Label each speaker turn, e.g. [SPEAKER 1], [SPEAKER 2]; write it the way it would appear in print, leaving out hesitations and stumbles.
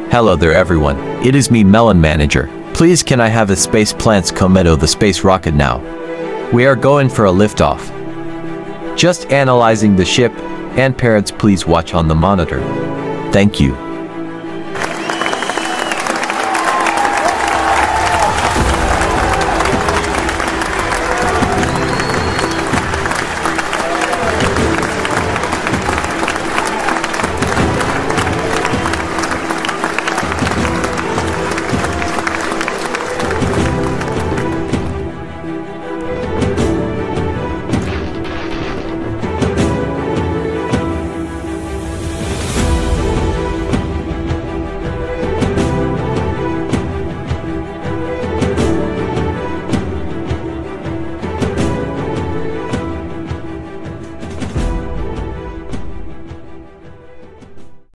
[SPEAKER 1] Hello there everyone, it is me Melon Manager. Please can I have a Space Plants Cometo the space rocket now? We are going for a liftoff. Just analyzing the ship, and parents please watch on the monitor. Thank you.